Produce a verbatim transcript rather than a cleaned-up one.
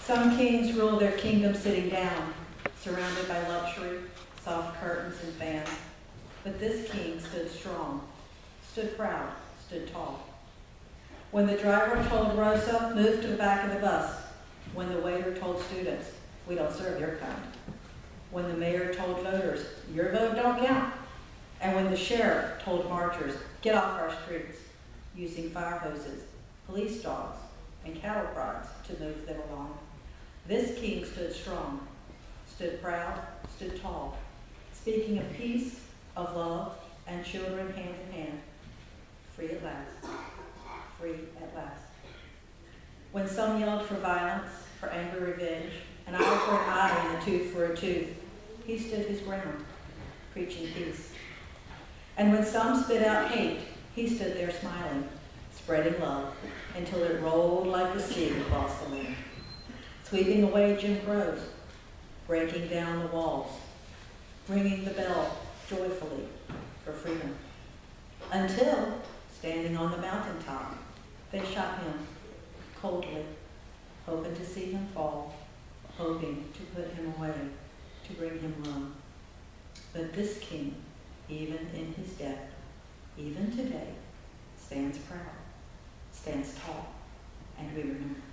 Some kings rule their kingdom sitting down, surrounded by luxury, soft curtains and fans. But this king stood strong, stood proud, stood tall. When the driver told Rosa, move to the back of the bus. When the waiter told students, we don't serve your kind. When the mayor told voters, your vote don't count. And when the sheriff told marchers, get off our streets, using fire hoses, police dogs, and cattle prods to move them along. This king stood strong, stood proud, stood tall, speaking of peace, of love, and children hand in hand. Free at last, free at last. When some yelled for violence, for angry revenge, an eye for an eye and a tooth for a tooth, he stood his ground, preaching peace. And when some spit out hate, he stood there smiling, spreading love, until it rolled like the sea across the land, sweeping away Jim Crows, breaking down the walls, ringing the bell joyfully for freedom. Until, standing on the mountaintop, they shot him coldly, hoping to see him fall, hoping to put him away, to bring him low. But this king, even in his death, even today, stands proud, stands tall, and we remember.